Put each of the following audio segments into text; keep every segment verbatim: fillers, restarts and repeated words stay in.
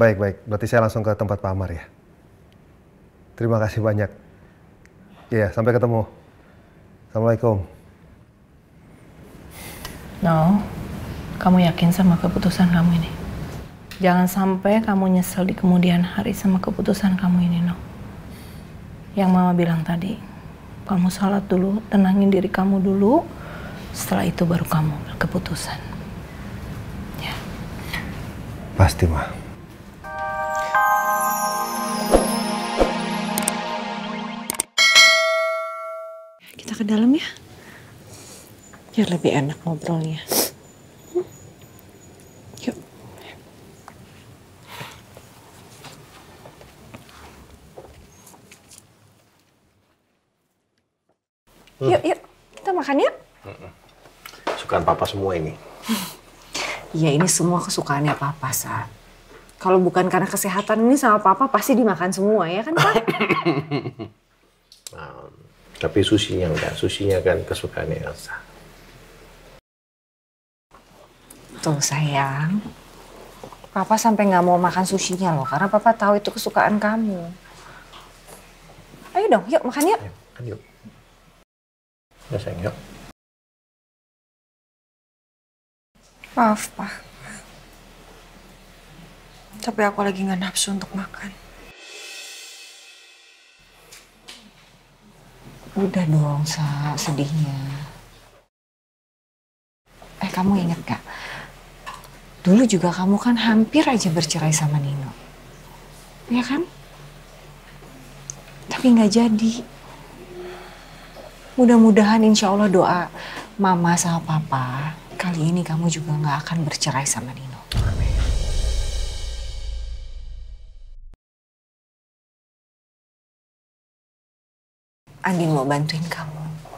Baik, baik. Berarti saya langsung ke tempat Pak Amar ya. Terima kasih banyak. Iya, sampai ketemu. Assalamualaikum. No, kamu yakin sama keputusan kamu ini? Jangan sampai kamu nyesel di kemudian hari sama keputusan kamu ini, No. Yang Mama bilang tadi, kamu sholat dulu, tenangin diri kamu dulu. Setelah itu baru kamu berkeputusan. Ya. Pasti, Ma. Kita ke dalam ya. Biar lebih enak ngobrolnya. Hmm. Yuk. Hmm. Yuk, yuk. Kita makan yuk. Kesukaan Papa semua ini. Iya, ini semua kesukaannya Papa, Sa. Kalau bukan karena kesehatan ini sama Papa, pasti dimakan semua, ya kan, Pak? Nah, tapi sushinya enggak. Sushinya kan kesukaannya Elsa. Tuh, sayang. Papa sampai nggak mau makan sushinya loh, karena Papa tahu itu kesukaan kamu. Ayo dong, yuk makan yuk. Ayo, makan yuk. Ya, sayang, yuk. Maaf, Pak. Tapi aku lagi nggak nafsu untuk makan. Udah dong, Sa, sedihnya. Eh, kamu inget gak? Dulu juga kamu kan hampir aja bercerai sama Nino. Iya kan? Tapi nggak jadi. Mudah-mudahan insya Allah doa Mama sama Papa, kali ini kamu juga nggak akan bercerai sama Nino. Andin mau bantuin kamu.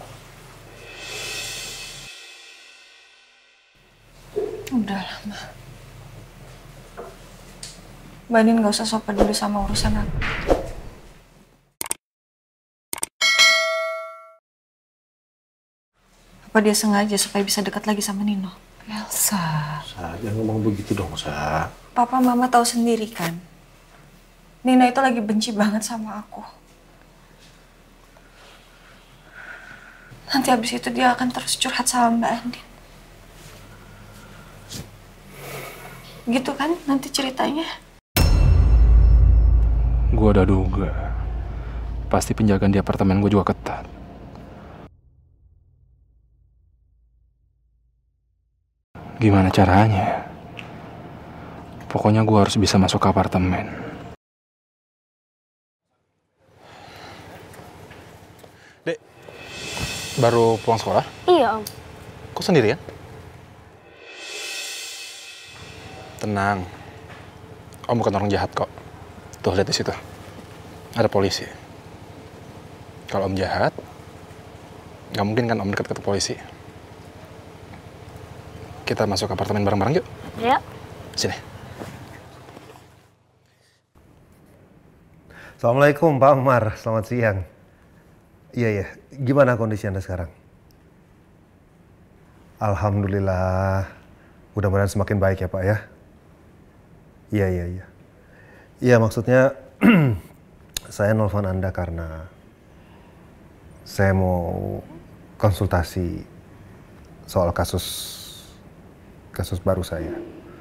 Udahlah, Ma. Mbak Andin gak usah sok peduli sama urusan aku. Apa dia sengaja supaya bisa dekat lagi sama Nino? Elsa. Sa, jangan ngomong begitu dong, Sa. Papa Mama tahu sendiri kan. Nino itu lagi benci banget sama aku. Nanti habis itu dia akan terus curhat sama Mbak Andin. Gitu kan nanti ceritanya. Gue udah duga. Pasti penjagaan di apartemen gue juga ketat. Gimana caranya? Pokoknya gue harus bisa masuk ke apartemen. Dek, baru pulang sekolah? Iya, Om. Kok sendirian? Tenang. Om bukan orang jahat kok. Tuh, lihat di situ. Ada polisi. Kalau Om jahat, nggak mungkin kan Om dekat ke polisi. Kita masuk apartemen bareng-bareng yuk. Ya. Sini. Assalamualaikum Pak Amar, selamat siang. Iya ya, gimana kondisi Anda sekarang? Alhamdulillah, mudah-mudahan semakin baik ya Pak ya. Iya iya iya. Iya maksudnya saya nelfon Anda karena saya mau konsultasi soal kasus kasus baru saya.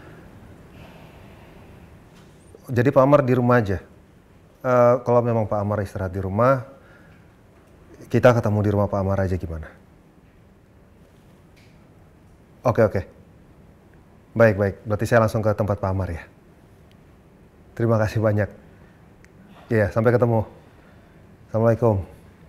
Jadi Pak Amar di rumah aja. Uh, kalau memang Pak Amar istirahat di rumah, kita ketemu di rumah Pak Amar aja gimana? Oke oke. Baik baik. Berarti saya langsung ke tempat Pak Amar ya. Terima kasih banyak. Iya, sampai ketemu. Assalamualaikum.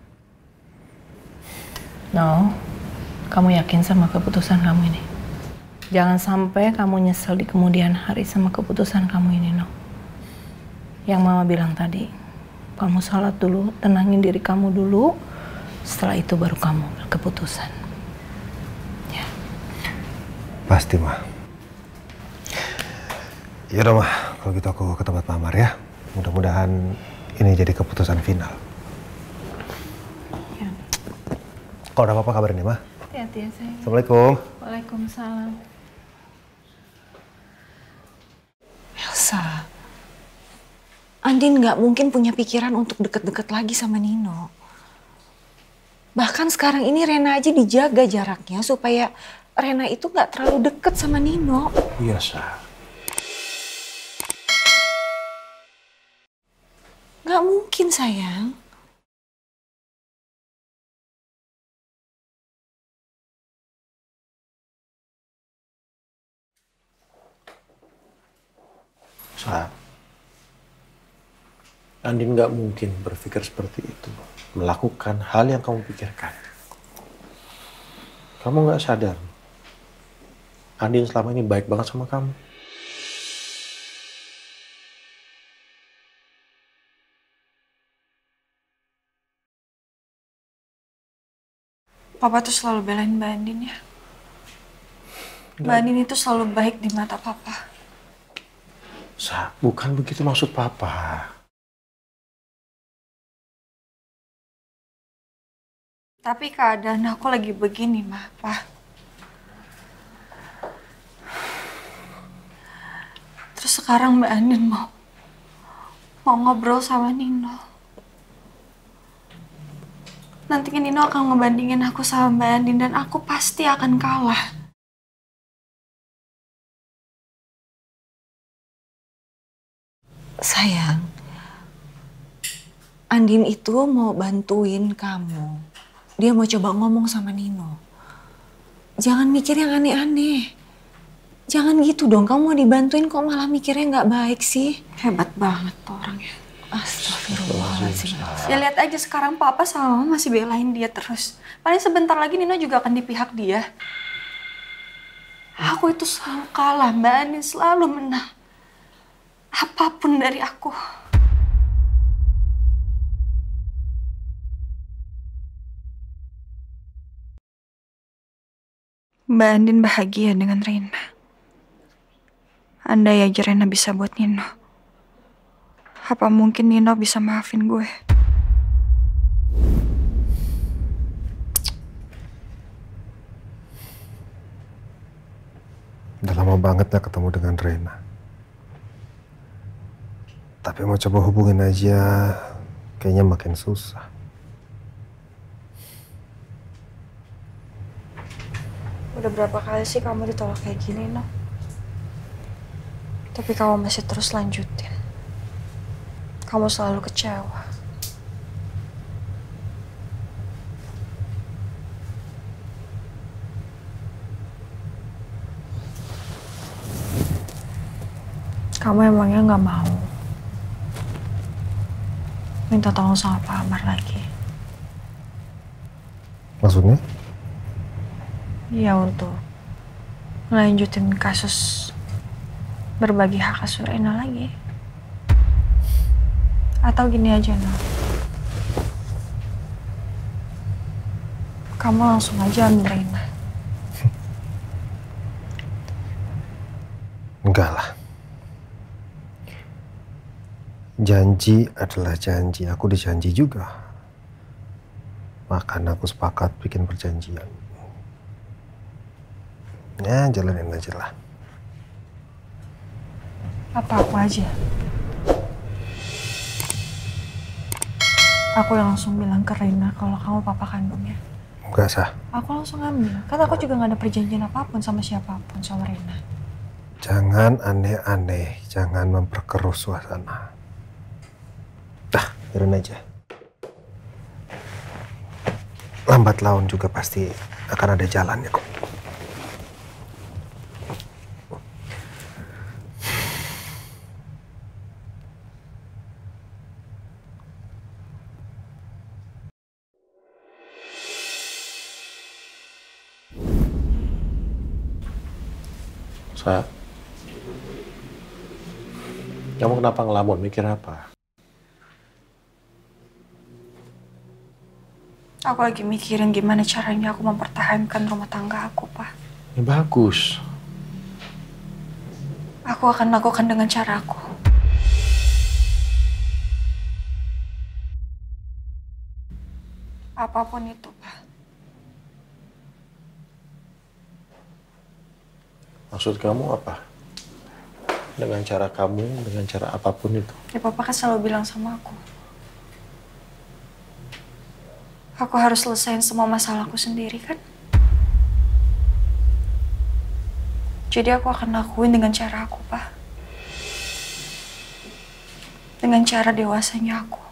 No, kamu yakin sama keputusan kamu ini? Jangan sampai kamu nyesel di kemudian hari sama keputusan kamu ini, No. Yang Mama bilang tadi, kamu sholat dulu, tenangin diri kamu dulu. Setelah itu baru kamu berkeputusan. Ya. Pasti, Ma. Yaudah, Ma. Kalau gitu aku ke tempat Pak Amar ya. Mudah-mudahan ini jadi keputusan final. Ya. Kalau ada apa-apa kabarin ya, Ma. Hati-hati ya, sayang. Assalamualaikum. Waalaikumsalam. Elsa, Andin nggak mungkin punya pikiran untuk deket-deket lagi sama Nino. Bahkan sekarang ini Rena aja dijaga jaraknya supaya Rena itu nggak terlalu deket sama Nino. Iya, Sa. Nggak mungkin, sayang. Sa, Andin nggak mungkin berpikir seperti itu. Melakukan hal yang kamu pikirkan. Kamu nggak sadar. Andin selama ini baik banget sama kamu. Papa tuh selalu belain Mbak Andin ya. Mbak Andin itu selalu baik di mata Papa. Sa, bukan begitu maksud Papa. Tapi keadaan aku lagi begini, Ma, Pa. Terus sekarang Mbak Andin mau mau ngobrol sama Nino. Nantinya Nino akan ngebandingin aku sama Mbak Andin dan aku pasti akan kalah. Sayang, Andin itu mau bantuin kamu. Dia mau coba ngomong sama Nino. Jangan mikir yang aneh-aneh. Jangan gitu dong, kamu mau dibantuin kok malah mikirnya nggak baik sih. Hebat banget tuh orangnya. Astagfirullahaladzim. Ya lihat aja sekarang Papa sama Mama masih belain dia terus. Paling sebentar lagi Nino juga akan di pihak dia. Aku itu selalu kalah, Mbak Andin selalu menang. Apapun dari aku. Mbak Andin bahagia dengan Rena. Andai aja Rena bisa buat Nino. Apa mungkin Nino bisa maafin gue? Udah lama banget gak ketemu dengan Rena. Tapi mau coba hubungin aja, kayaknya makin susah. Udah berapa kali sih kamu ditolak kayak gini, No? Tapi kamu masih terus lanjutin. Kamu selalu kecewa. Kamu emangnya nggak mau minta tolong sama Pak Amar lagi? Maksudnya? Iya, untuk ngelanjutin kasus berbagi hak asuh Rena lagi. Atau gini aja, No. Kamu langsung aja ambil Rena. Enggak lah. Janji adalah janji. Aku dijanji juga. Makanya aku sepakat bikin perjanjian. Ya, jalanin aja lah. Apa aku aja? Aku yang langsung bilang ke Rena kalau kamu papa kandungnya. Enggak sah. Aku langsung ambil. Kan aku juga gak ada perjanjian apapun sama siapapun soal Rena. Jangan aneh-aneh. Jangan memperkeruh suasana. Dah, biarin aja. Lambat laun juga pasti akan ada jalannya kok. Sa, kamu kenapa ngelamun? Mikir apa? Aku lagi mikirin gimana caranya aku mempertahankan rumah tangga aku, Pak. Ya bagus. Aku akan lakukan dengan caraku. Apapun itu, Pak. Maksud kamu apa? dengan cara kamu, dengan cara apapun itu. Ya papa kan selalu bilang sama aku. Aku harus selesaiin semua masalahku sendiri kan? Jadi aku akan lakuin dengan cara aku, Pak. Dengan cara dewasanya aku.